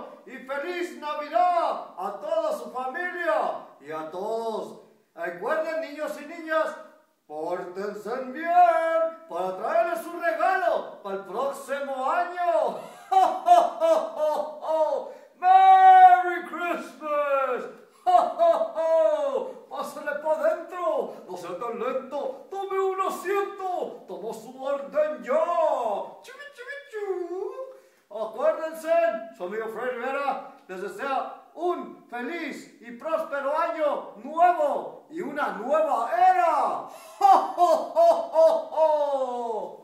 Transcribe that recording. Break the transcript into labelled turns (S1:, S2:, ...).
S1: y feliz Navidad a toda su familia y a todos. Recuerden, niños y niñas, pórtense bien para traerles su regalo para el próximo año. ¡Ho, ho, ho, ho, ho! ¡Merry Christmas! ¡Ho, ho, ho! ¡Pásale para adentro! ¡No sea tan lento! ¡Tome un asiento! ¡Tomó su orden ya! ¡Chubi, chubi, chu! Acuérdense, su amigo Freddy Rivera les desea un feliz y próspero año nuevo y una nueva era. ¡Ho, ho, ho, ho, ho!